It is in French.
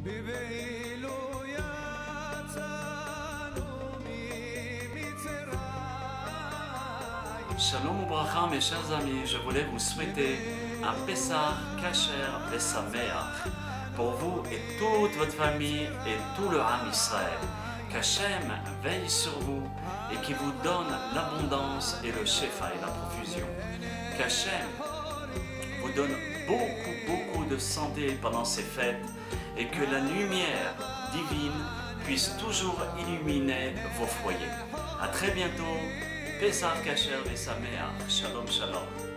Shalom Ubracha, mes chers amis, je voulais vous souhaiter un Pessah Kasher Besameach pour vous et toute votre famille et tout le Ham Israël. Qu'Hachem veille sur vous et qui vous donne l'abondance et le shefa et la profusion. Qu'Hachem vous donne beaucoup de santé pendant ces fêtes et que la lumière divine puisse toujours illuminer vos foyers. A très bientôt. Pessah Kasher Besameach. Shalom, shalom.